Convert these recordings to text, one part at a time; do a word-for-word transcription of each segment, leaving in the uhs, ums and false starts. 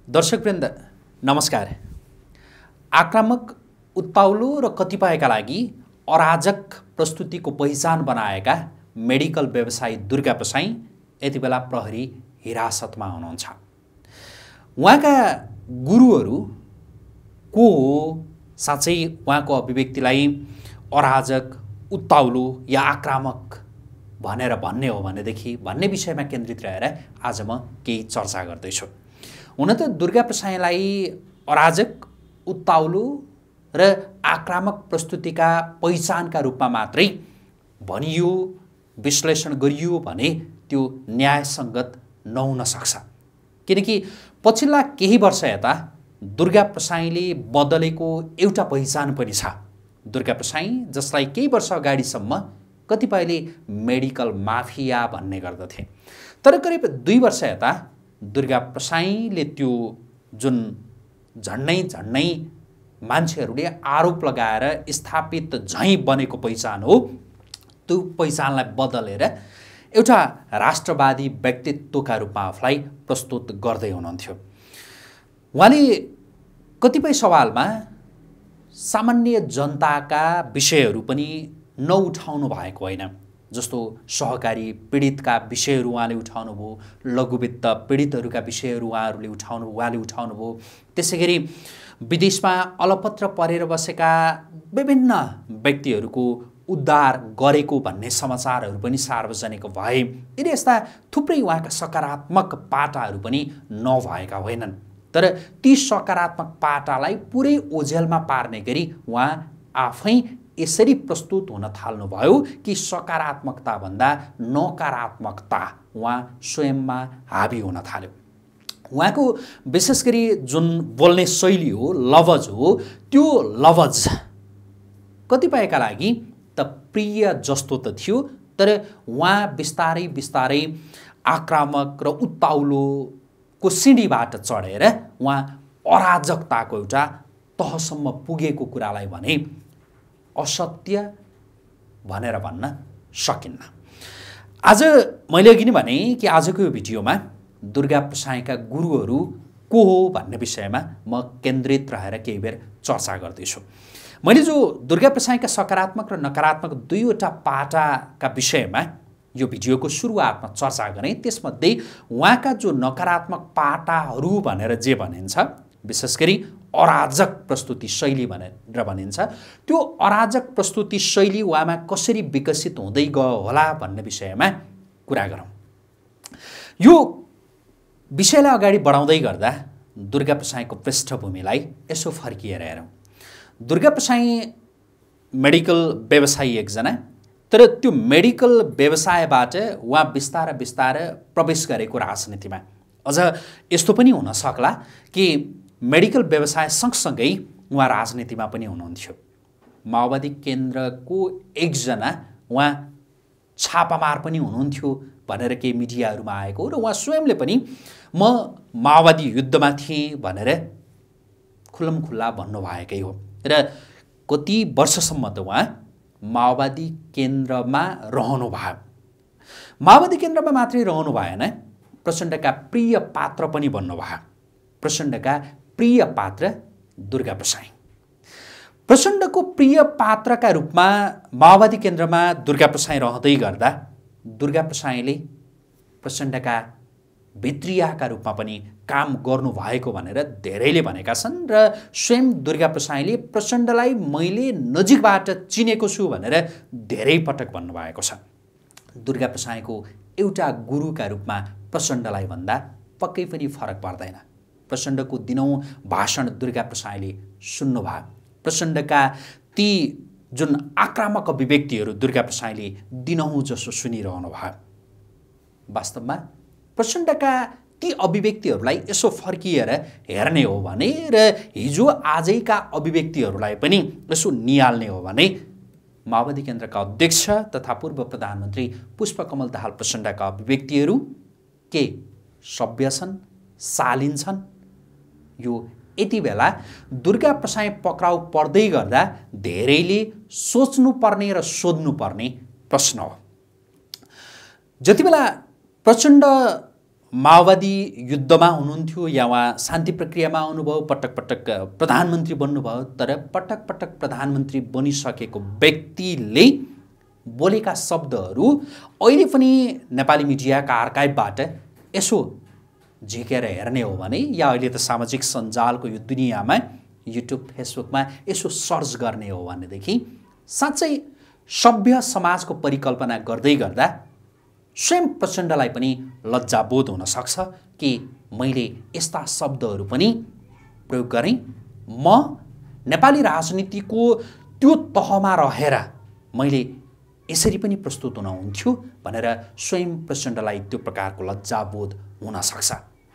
दर्शकवृन्द नमस्कार। आक्रामक, उत्ताउलो र कतिपयका लागि अराजक प्रस्तुतिको पहिचान बनाएका मेडिकल व्यवसायी दुर्गा प्रसाई यति बेला प्रहरी हिरासतमा हुनुहुन्छ। उहाँका गुरुहरू को हो? साँच्चै उहाँको अभिव्यक्तिलाई अराजक, उत्ताउलो या आक्रामक भनेर भन्ने हो भनेदेखि भन्ने विषयमा केन्द्रित रहेर आज म केही चर्चा गर्दैछु। हुन त दुर्गा प्रसाईलाई अराजक, उत्ताउलो र आक्रामक प्रस्तुतिका पहिचानका रूपमा मात्रै भनियो, विश्लेषण गरियो भने त्यो न्यायसङ्गत नहुन सक्छ। किनकि पछिल्ला केही वर्ष यता दुर्गा प्रसाईले बदलेको एउटा पहिचान पनि छ। दुर्गा प्रसाई जसलाई केही वर्ष अगाडिसम्म कतिपयले मेडिकल माफिया भन्ने गर्दथे, तर करिब दुई वर्ष यता दुर्गा प्रसाईले त्यो जुन झन्नै झन्नै मान्छेहरूले आरोप लगाएर स्थापित झैँ बनेको पहिचान हो, त्यो पहिचानलाई बदलेर एउटा राष्ट्रवादी व्यक्तित्वका रूपमा आफूलाई प्रस्तुत गर्दै हुनुहुन्थ्यो। उहाँले कतिपय सवालमा सामान्य जनताका विषयहरू पनि नउठाउनु भएको होइन। जस्तो सहकारी पीडितका विषयहरू उहाँले उठाउनु भयो, लघुवित्त पीडितहरूका विषयहरू उहाँहरूले उठाउनु उहाँले उठाउनु भयो। त्यसै गरी विदेशमा अलपत्र परेर बसेका विभिन्न व्यक्तिहरूको उद्धार गरेको भन्ने समाचारहरू पनि सार्वजनिक भए। यदि यस्ता थुप्रै उहाँका सकारात्मक पाटाहरू पनि नभएका होइनन्, तर ती सकारात्मक पाटालाई पुरै ओझेलमा पार्ने गरी उहाँ आफै यसरी प्रस्तुत हुन थाल्नुभयो कि सकारात्मकताभन्दा नकारात्मकता उहाँ स्वयंमा हाबी हुन थाल्यो। उहाँको विशेष गरी जुन बोल्ने शैली हो, लवज हो, त्यो लवज कतिपयका लागि त प्रिय जस्तो त थियो, तर उहाँ बिस्तारै बिस्तारै आक्रामक र उत्ताउलोको सिँढीबाट चढेर उहाँ अराजकताको एउटा तहसम्म पुगेको कुरालाई भने असत्य भनेर भन्न सकिन्न। आज मैले अघि नै भने कि आजको यो भिडियोमा दुर्गा प्रसाईका गुरुहरू को हो भन्ने विषयमा म केन्द्रित रहेर केही बेर चर्चा गर्दैछु। मैले जो दुर्गा प्रसाईका सकारात्मक र नकारात्मक दुईवटा पाटाका विषयमा यो भिडियोको सुरुवातमा चर्चा गरेँ, त्यसमध्ये उहाँका जो नकारात्मक पाटाहरू भनेर जे भनिन्छ, विशेष गरी अराजक प्रस्तुति शैली भनेर भनिन्छ, त्यो अराजक प्रस्तुति शैली उहाँमा कसरी विकसित हुँदै गयो होला भन्ने विषयमा कुरा गरौँ। यो विषयलाई अगाडि बढाउँदै गर्दा दुर्गा प्रसाईको पृष्ठभूमिलाई यसो फर्किएर हेरौँ। दुर्गा प्रसाई मेडिकल व्यवसायी एकजना, तर त्यो मेडिकल व्यवसायबाट उहाँ बिस्तार बिस्तार प्रवेश गरेको राजनीतिमा। अझ यस्तो पनि हुन सक्ला कि मेडिकल व्यवसाय सँगसँगै उहाँ राजनीतिमा पनि हुनुहुन्थ्यो। माओवादी केन्द्रको एकजना उहाँ छापामार पनि हुनुहुन्थ्यो भनेर केही मिडियाहरूमा आएको, र उहाँ स्वयंले पनि म माओवादी युद्धमा थिएँ भनेर खुल्लमखुल्ला भन्नुभएकै हो। र कति वर्षसम्म त उहाँ माओवादी केन्द्रमा रहनुभयो। माओवादी केन्द्रमा मात्रै रहनु भएन, प्रचण्डका प्रिय पात्र पनि बन्नुभयो। प्रचण्डका प्रिय पात्र दुर्गा प्रसाई। प्रचण्डको प्रिय पात्रका रूपमा माओवादी केन्द्रमा दुर्गा प्रसाई रहँदै गर्दा दुर्गा प्रसाईले प्रचण्डका भित्रियाका रूपमा पनि काम गर्नुभएको भनेर धेरैले भनेका छन्, र स्वयं दुर्गा प्रसाईले प्रचण्डलाई मैले नजिकबाट चिनेको छु भनेर धेरै पटक भन्नुभएको छ। दुर्गा प्रसाईको एउटा गुरुका रूपमा प्रचण्डलाई भन्दा पक्कै पनि फरक पर्दैन। प्रचण्डको दिनौँ भाषण दुर्गा प्रसाईले सुन्नुभयो। प्रचण्डका ती जुन आक्रामक अभिव्यक्तिहरू दुर्गा प्रसाईले दिनौँ जसो सुनिरहनु भयो। वास्तवमा प्रचण्डका ती अभिव्यक्तिहरूलाई यसो फर्किएर हेर्ने हो भने र हिजो आजैका अभिव्यक्तिहरूलाई पनि यसो निहाल्ने हो भने माओवादी केन्द्रका अध्यक्ष तथा पूर्व प्रधानमन्त्री पुष्पकमल दाहाल प्रचण्डका अभिव्यक्तिहरू के सभ्य छन्, शालीन छन्? यो यति बेला दुर्गा प्रसाई पक्राउ पर्दै गर्दा धेरैले सोच्नुपर्ने र सोध्नुपर्ने प्रश्न हो। जति बेला प्रचण्ड माओवादी युद्धमा हुनुहुन्थ्यो या उहाँ शान्ति प्रक्रियामा आउनुभयो, पटक पटक प्रधानमन्त्री बन्नुभयो, तर पटक पटक प्रधानमन्त्री बनिसकेको व्यक्तिले बोलेका शब्दहरू अहिले पनि नेपाली मिडियाका आर्काइभबाट यसो झिकेर हेर्ने हो भने या अहिले त सामाजिक सञ्जालको यो दुनियाँमा युट्युब फेसबुकमा यसो सर्च गर्ने हो भनेदेखि साँच्चै सभ्य समाजको परिकल्पना गर्दै गर्दा स्वयं प्रचण्डलाई पनि लज्जाबोध हुन सक्छ कि मैले यस्ता शब्दहरू पनि प्रयोग गरेँ। म नेपाली राजनीतिको त्यो तहमा रहेर मैले यसरी पनि प्रस्तुत हुन हुन्थ्यो भनेर स्वयं प्रचण्डलाई त्यो प्रकारको लज्जाबोध हुन सक्छ।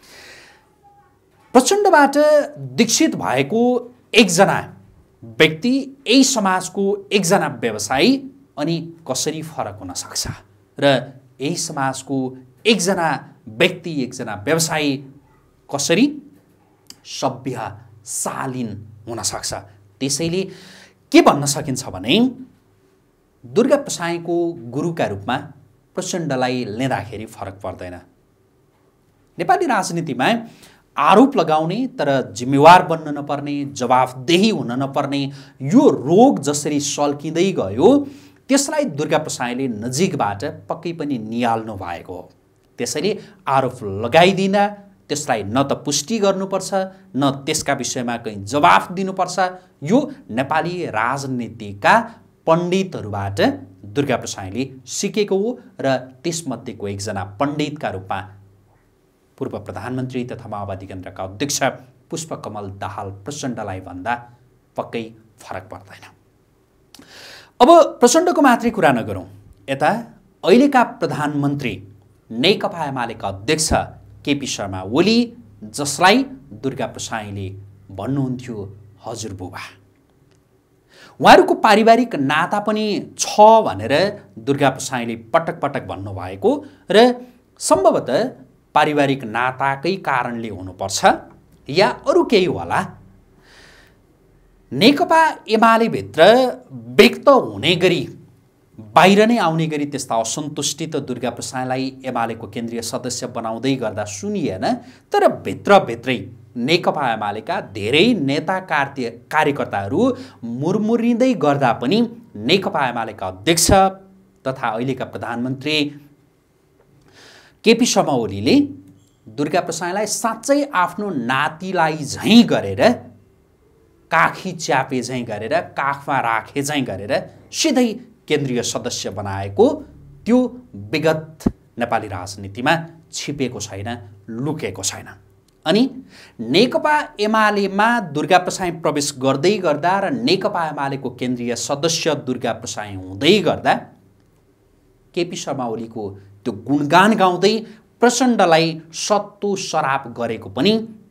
प्रचण्डबाट दीक्षित भएको एकजना व्यक्ति यही समाजको एकजना व्यवसायी अनि कसरी फरक हुन सक्छ र यही समाजको एकजना व्यक्ति एकजना व्यवसायी कसरी सभ्य शालीन हुन सक्छ। त्यसैले के भन्न सकिन्छ भने दुर्गा प्रसाईको गुरुका रूपमा प्रचण्डलाई लिँदाखेरि फरक पर्दैन। नेपाली राजनीतिमा आरोप लगाउने तर जिम्मेवार बन्न नपर्ने, जवाफदेही हुन नपर्ने यो रोग जसरी सल्किँदै गयो त्यसलाई दुर्गा प्रसाईले नजिकबाट पक्कै पनि निहाल्नु भएको हो। त्यसैले आरोप लगाइदिँदा त्यसलाई न त पुष्टि गर्नुपर्छ न त्यसका विषयमा कहीँ जवाफ दिनुपर्छ। यो नेपाली राजनीतिका पण्डितहरूबाट दुर्गा प्रसाईले सिकेको हो र त्यसमध्येको एकजना पण्डितका रूपमा पूर्व प्रधानमन्त्री तथा माओवादी केन्द्रका अध्यक्ष पुष्पकमल दाहाल प्रचण्डलाई भन्दा पक्कै फरक पर्दैन। अब प्रचण्डको मात्रै कुरा नगरौँ, यता अहिलेका प्रधानमन्त्री नेकपा एमालेका अध्यक्ष केपी शर्मा ओली जसलाई दुर्गा प्रसाईले भन्नुहुन्थ्यो हजुरबुबा, उहाँहरूको पारिवारिक नाता पनि छ भनेर दुर्गा प्रसाईले पटक पटक भन्नुभएको र सम्भवतः पारिवारिक नाताकै कारणले हुनुपर्छ या अरू केही होला। नेकपा एमाले भित्र व्यक्त हुने गरी बाहिर नै आउने गरी त्यस्ता असन्तुष्टि त दुर्गा प्रसाईलाई एमालेको केन्द्रीय सदस्य बनाउँदै गर्दा सुनिएन, तर भित्रभित्रै नेकपा एमालेका धेरै नेता कार्य कार्यकर्ताहरू मुरमुरिँदै गर्दा पनि नेकपा एमालेका अध्यक्ष तथा अहिलेका प्रधानमन्त्री केपी शर्मा ओलीले दुर्गा प्रसाईलाई साँच्चै आफ्नो नातिलाई झैँ गरेर काखी च्यापे झैँ गरेर काखमा राखे झैँ गरेर सिधै केन्द्रीय सदस्य बनाएको त्यो विगत नेपाली राजनीतिमा छिपेको छैन, लुकेको छैन। अनि नेकपा एमालेमा दुर्गा प्रसाई प्रवेश गर्दै गर्दा र नेकपा एमालेको केन्द्रीय सदस्य दुर्गा प्रसाई हुँदै गर्दा केपी शर्मा ओलीको त्यो गुणगान गाउँदै प्रचण्डलाई सत्तो सराप गरेको पनि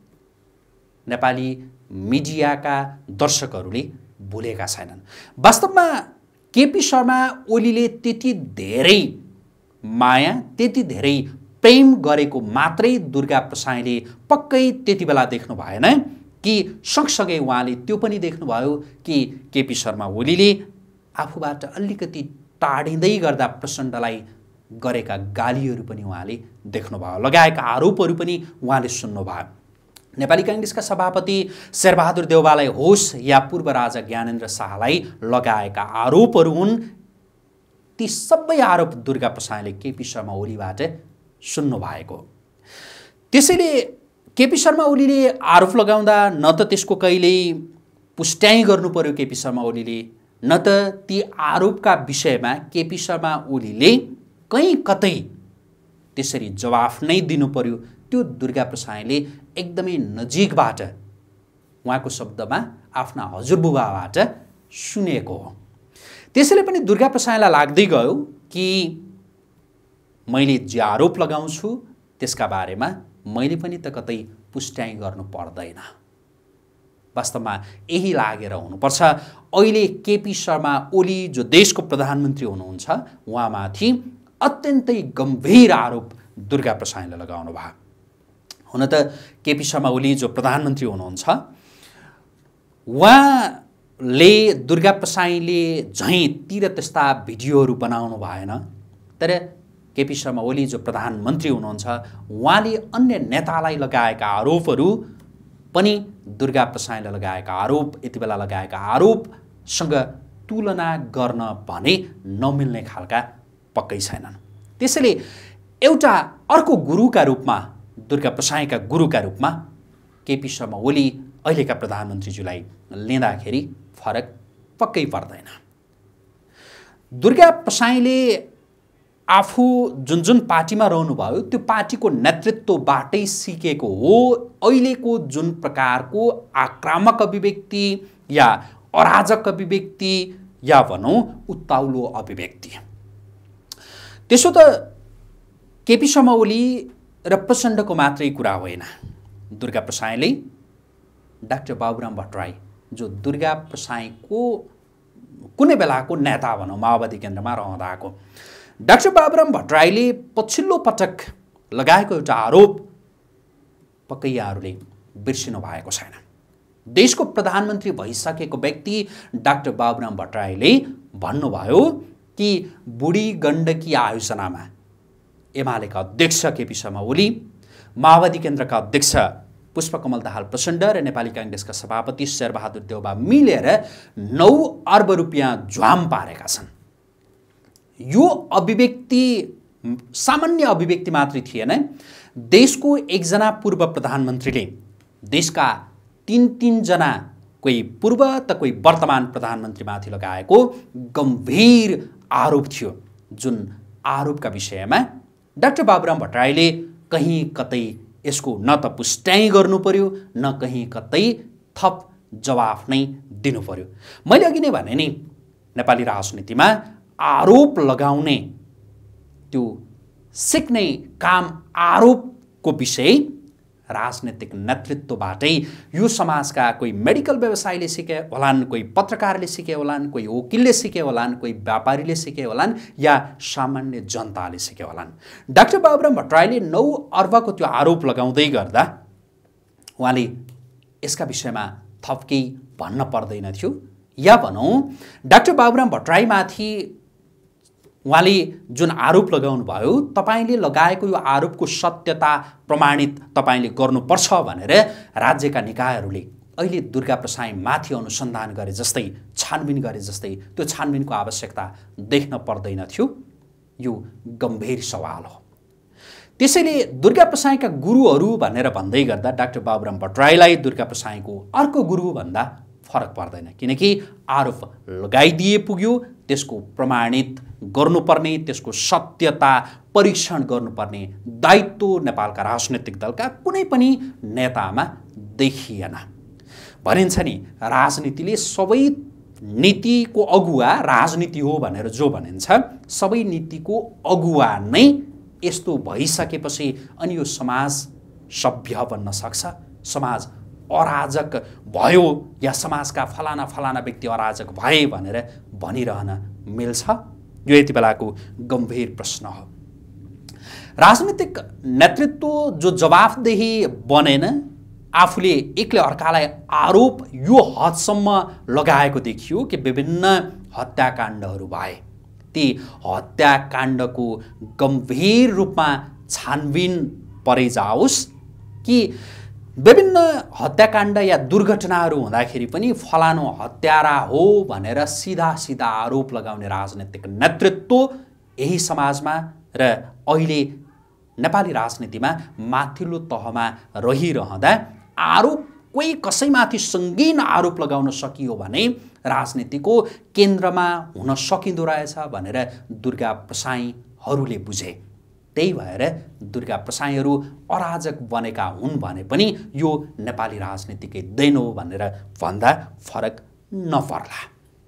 नेपाली मिडियाका दर्शकहरूले भुलेका छैनन्। वास्तवमा केपी शर्मा ओलीले त्यति धेरै माया त्यति धेरै प्रेम गरेको मात्रै दुर्गा प्रसाईले पक्कै त्यति बेला देख्नु भएन कि सँगसँगै उहाँले त्यो पनि देख्नुभयो कि केपी शर्मा ओलीले आफूबाट अलिकति टाढिँदै गर्दा प्रचण्डलाई गरेका गालीहरू पनि उहाँले देख्नुभयो, लगाएका आरोपहरू पनि उहाँले सुन्नुभयो। नेपाली काङ्ग्रेसका सभापति शेरबहादुर देउवालाई होस् या पूर्व राजा ज्ञानेन्द्र शाहलाई लगाएका आरोपहरू हुन्, ती सबै आरोप दुर्गा प्रसाईले केपी शर्मा ओलीबाट सुन्नु भएको। त्यसैले केपी शर्मा ओलीले आरोप लगाउँदा न त त्यसको कहिल्यै पुष्ट्याइ गर्नु पर्यो केपी शर्मा ओलीले, न त ती आरोपका विषयमा केपी शर्मा ओलीले कहीँ कतै त्यसरी जवाफ नै दिनु पर्यो। त्यो दुर्गा प्रसाईले एकदमै नजिकबाट उहाँको शब्दमा आफ्ना हजुरबुबाबाट सुनेको हो। त्यसैले पनि दुर्गा प्रसाईलाई लाग्दै गयो कि मैले जे आरोप लगाउँछु त्यसका बारेमा मैले पनि त कतै पुष्ट्याइ गर्नु पर्दैन। वास्तवमा यही लागेर हुनुपर्छ अहिले केपी शर्मा ओली जो देशको प्रधानमन्त्री हुनुहुन्छ उहाँमाथि अत्यन्तै गम्भीर आरोप दुर्गा प्रसाईले लगाउनु भयो। हुन त केपी शर्मा ओली जो प्रधानमन्त्री हुनुहुन्छ उहाँले दुर्गा प्रसाईले झैँ तिर त्यस्ता भिडियोहरू बनाउनु भएन, तर केपी शर्मा ओली जो प्रधानमन्त्री हुनुहुन्छ उहाँले अन्य नेतालाई लगाएका आरोपहरू पनि दुर्गा प्रसाईले लगाएका आरोप यति बेला लगाएका आरोपसँग तुलना गर्न भने नमिल्ने खालका पक्कै छैनन्। त्यसैले एउटा अर्को गुरुका रूपमा दुर्गा प्रसाईका गुरुका रूपमा केपी शर्मा ओली अहिलेका प्रधानमन्त्रीज्यूलाई लिँदाखेरि फरक पक्कै पर्दैन। दुर्गा प्रसाईले आफू जुन जुन पार्टीमा रहनुभयो त्यो पार्टीको नेतृत्वबाटै सिकेको हो अहिलेको जुन प्रकारको आक्रामक अभिव्यक्ति या अराजक अभिव्यक्ति या भनौँ उत्ताउलो अभिव्यक्ति। त्यसो त केपी शर्मा ओली र प्रचण्डको मात्रै कुरा होइन। दुर्गा प्रसाईले डाक्टर बाबुराम भट्टराई जो दुर्गा प्रसाईको कुनै बेलाको नेता भनौँ माओवादी केन्द्रमा रहँदाको डाक्टर बाबुराम भट्टराईले पछिल्लो पटक लगाएको एउटा आरोप पक्कै यहाँहरूले बिर्सिनु भएको छैन। देशको प्रधानमन्त्री भइसकेको व्यक्ति डाक्टर बाबुराम भट्टराईले भन्नुभयो कि बुढी गण्डकी आयोजनामा एमालेका अध्यक्ष केपी शर्मा ओली, माओवादी केन्द्रका अध्यक्ष पुष्पकमल दाहाल प्रचण्ड र नेपाली काङ्ग्रेसका सभापति शेरबहादुर देउबा मिलेर नौ अर्ब रुपियाँ झ्वाम पारेका छन्। यो अभिव्यक्ति सामान्य अभिव्यक्ति मात्रै थिएन। देशको एकजना पूर्व प्रधानमन्त्रीले देशका तीन तीनजना कोही पूर्व त कोही वर्तमान प्रधानमन्त्रीमाथि लगाएको गम्भीर आरोप थियो, जुन आरोपका विषयमा डाक्टर बाबुराम भट्टराईले कहीँ कतै यसको न त पुष्टाइ गर्नु पर्यो न कहीँ कतै थप जवाफ नै दिनु पर्यो। मैले अघि नै भने नि नेपाली राजनीतिमा आरोप लगाउने त्यो सिक्ने काम आरोपको विषय राजनीतिक नेतृत्वबाटै यो समाजका कोही मेडिकल व्यवसायीले सिके होलान्, कोही पत्रकारले सिके होलान्, कोही वकिलले सिके होलान्, कोही व्यापारीले सिके होलान् या सामान्य जनताले सिके होलान्। डाक्टर बाबुराम भट्टराईले नौ अर्बको त्यो आरोप लगाउँदै गर्दा उहाँले यसका विषयमा थप केही भन्न पर्दैन थियो या भनौँ डाक्टर बाबुराम भट्टराईमाथि उहाँले जुन आरोप लगाउनु भयो तपाईले लगाएको यो आरोपको सत्यता प्रमाणित तपाईले गर्नुपर्छ भनेर राज्यका निकायहरूले अहिले दुर्गा प्रसाई माथि अनुसन्धान गरे जस्तै छानबिन गरे जस्तै त्यो छानबिनको आवश्यकता देख्न पर्दैन थियो। यो गम्भीर सवाल हो। त्यसैले दुर्गा प्रसाईका गुरुहरू भनेर भन्दै गर्दा डाक्टर बाबुराम भट्टराईलाई दुर्गा प्रसाईको अर्को गुरु भन्दा फरक पर्दैन, किनकि आरोप लगाइदिए पुग्यो, त्यसको प्रमाणित गर्नुपर्ने, त्यसको सत्यता परीक्षण गर्नुपर्ने दायित्व नेपालका राजनीतिक दलका कुनै पनि नेतामा देखिएन। भनिन्छ नि राजनीतिले सबै नीतिको अगुवा राजनीति हो भनेर जो भनिन्छ, सबै नीतिको अगुवा नै यस्तो भइसकेपछि अनि यो समाज सभ्य बन्न सक्छ, समाज अराजक भयो या समाजका फलाना फलाना व्यक्ति अराजक भए भनेर भनिरहन मिल्छ? यो यति बेलाको गम्भीर प्रश्न हो। राजनीतिक नेतृत्व जो जवाफदेही बनेन, आफूले एकले अर्कालाई आरोप यो हदसम्म लगाएको देखियो कि विभिन्न हत्याकाण्डहरू भए, ती हत्याकाण्डको गम्भीर रूपमा छानबिन परै जाओस् कि विभिन्न हत्याकाण्ड या दुर्घटनाहरू हुँदाखेरि पनि फलानो हत्यारा हो भनेर सीधा सीधा आरोप लगाउने राजनीतिक नेतृत्व यही समाजमा र अहिले नेपाली राजनीतिमा माथिल्लो तहमा रहिरहँदा आरोप कोही कसैमाथि सङ्गीन आरोप लगाउन सकियो भने राजनीतिको केन्द्रमा हुन सकिँदो रहेछ भनेर दुर्गा प्रसाईहरूले बुझे। त्यही भएर दुर्गा प्रसाईहरू अराजक बनेका हुन् भने पनि यो नेपाली राजनीतिकै देन हो भनेर भन्दा फरक नपर्ला।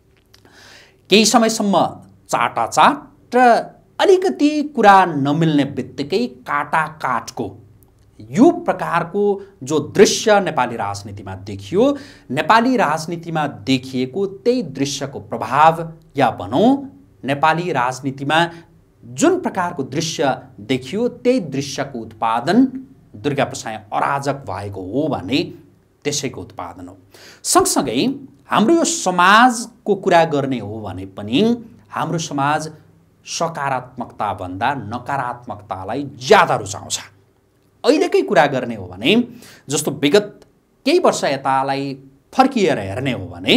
केही समयसम्म चाटाचाट र अलिकति कुरा नमिल्ने बित्तिकै काटाकाटको यो प्रकारको जो दृश्य नेपाली राजनीतिमा देखियो, नेपाली राजनीतिमा देखिएको त्यही दृश्यको प्रभाव या भनौँ नेपाली राजनीतिमा जुन प्रकारको दृश्य देखियो त्यही दृश्यको उत्पादन दुर्गा प्रसाई अराजक भएको हो भने त्यसैको उत्पादन हो। सँगसँगै हाम्रो यो समाजको कुरा गर्ने हो भने पनि हाम्रो समाज सकारात्मकताभन्दा नकारात्मकतालाई ज्यादा रुचाउँछ। अहिलेकै कुरा गर्ने हो भने जस्तो विगत केही वर्ष यतालाई फर्किएर हेर्ने हो भने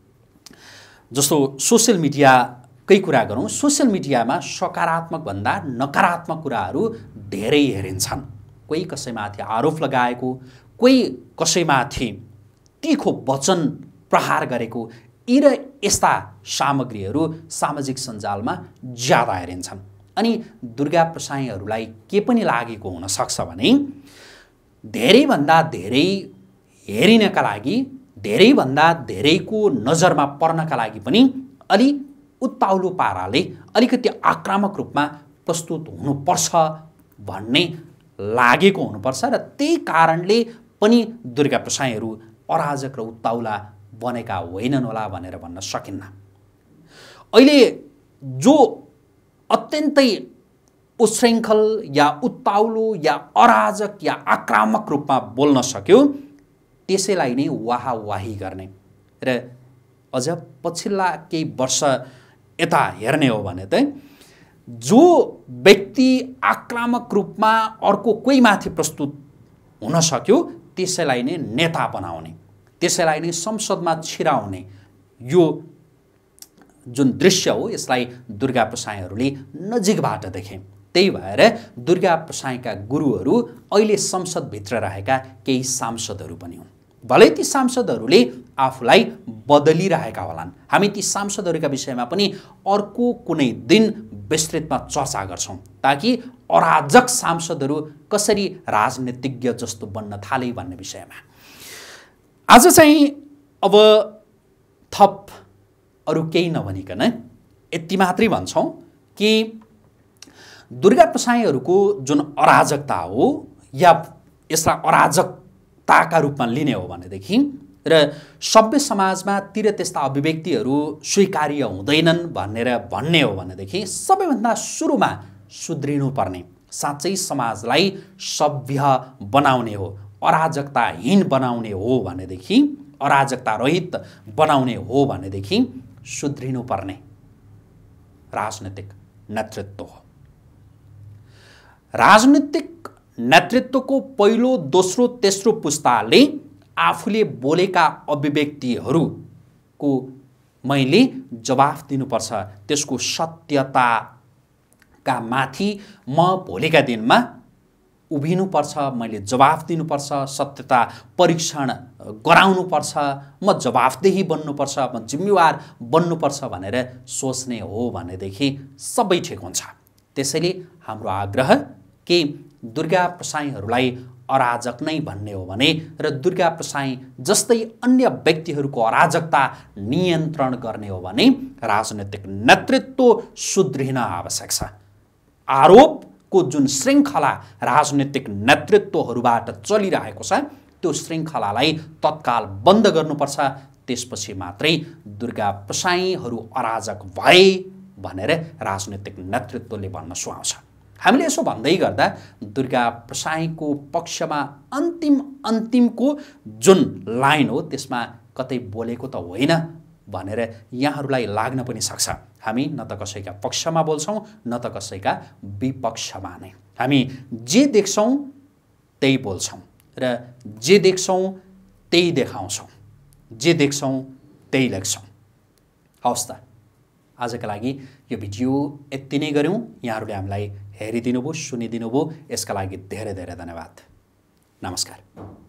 जस्तो सोसियल मिडियाकै कुरा गरौँ, सोसियल मिडियामा सकारात्मक भन्दा नकारात्मक कुराहरू धेरै हेरिन्छन्। कोही कसैमाथि आरोप लगाएको, कोही कसैमाथि तीखो वचन प्रहार गरेको, यी र यस्ता सामग्रीहरू सामाजिक सञ्जालमा ज्यादा हेरिन्छन्। अनि दुर्गा प्रसाईहरूलाई के पनि लागेको हुनसक्छ भने धेरैभन्दा धेरै हेरिनका लागि, धेरैभन्दा धेरैको नजरमा पर्नका लागि पनि अलि उत्ताउलो पाराले अलिकति आक्रामक रूपमा प्रस्तुत हुनुपर्छ भन्ने लागेको हुनुपर्छ र त्यही कारणले पनि दुर्गा प्रसाईहरू अराजक र उत्ताउला बनेका होइनन् होला भनेर भन्न सकिन्न। अहिले जो अत्यन्तै उच्छृङ्खल या उत्ताउलो या अराजक या आक्रामक रूपमा बोल्न सक्यो त्यसैलाई नै वाहावाही गर्ने र अझ पछिल्ला केही वर्ष यता हेर्ने हो भने त जो व्यक्ति आक्रामक रूपमा अर्को कोही माथि प्रस्तुत हुन सक्यो त्यसैलाई नै नेता बनाउने, त्यसैलाई नै संसदमा छिराउने यो जुन दृश्य हो यसलाई दुर्गा प्रसाईहरूले नजिकबाट देखे। त्यही भएर दुर्गा प्रसाईका गुरुहरू अहिले संसदभित्र रहेका केही सांसदहरू पनि हुन्। भलै ती सांसदहरूले आफूलाई बदलिरहेका होलान्। हामी ती सांसदहरूका विषयमा पनि अर्को कुनै दिन विस्तृतमा चर्चा गर्छौँ ताकि अराजक सांसदहरू कसरी राजनीतिज्ञ जस्तो बन्न थाले भन्ने विषयमा। आज चाहिँ अब थप अरू केही नभनिकन यति मात्रै भन्छौँ कि दुर्गा प्रसाईहरूको जुन अराजकता हो या यसलाई अराजकताका रूपमा लिने हो भनेदेखि र सभ्य समाजमा तिर त्यस्ता अभिव्यक्तिहरू स्वीकार्य हुँदैनन् भनेर भन्ने हो भनेदेखि सबैभन्दा सुरुमा सुध्रिनुपर्ने, साँच्चै समाजलाई सभ्य बनाउने हो, अराजकताहीन बनाउने हो भनेदेखि, अराजकता रहित बनाउने हो भनेदेखि सुध्रिनुपर्ने राजनीतिक नेतृत्व हो। राजनीतिक नेतृत्वको पहिलो, दोस्रो, तेस्रो पुस्ताले आफूले बोलेका अभिव्यक्तिहरूको मैले जवाफ दिनुपर्छ। त्यसको सत्यताका माथि म भोलिका दिनमा उभिनुपर्छ, मैले जवाफ दिनुपर्छ, सत्यता परीक्षण गराउनुपर्छ, म जवाफदेही बन्नुपर्छ, म जिम्मेवार बन्नुपर्छ भनेर सोच्ने हो भनेदेखि सबै ठिक हुन्छ। त्यसैले हाम्रो आग्रह कि दुर्गा प्रसाईहरूलाई अराजक नै भन्ने हो भने र दुर्गा प्रसाई जस्तै अन्य व्यक्तिहरूको अराजकता नियन्त्रण गर्ने हो भने राजनीतिक नेतृत्व सुध्रिन आवश्यक छ। आरोपको जुन श्रृङ्खला राजनीतिक नेतृत्वहरूबाट चलिरहेको छ त्यो श्रृङ्खलालाई तत्काल बन्द गर्नुपर्छ। त्यसपछि मात्रै दुर्गा प्रसाईहरू अराजक भए भनेर राजनीतिक नेतृत्वले भन्न सुहाउँछ। हामीले यसो भन्दै गर्दा दुर्गा प्रसाईको पक्षमा अन्तिम अन्तिमको जुन लाइन हो त्यसमा कतै बोलेको त होइन भनेर यहाँहरूलाई लाग्न पनि सक्छ। हामी न त कसैका पक्षमा बोल्छौँ न त कसैका विपक्षमा नै। हामी जे देख्छौँ त्यही बोल्छौँ र जे देख्छौँ त्यही देखाउँछौँ, जे देख्छौँ त्यही लेख्छौँ। हवस् त, आजका लागि यो भिडियो यति नै गऱ्यौँ। यहाँहरूले हामीलाई हेरिदिनु भयो, सुनिदिनु भयो, यसका लागि धेरै धेरै धन्यवाद। नमस्कार।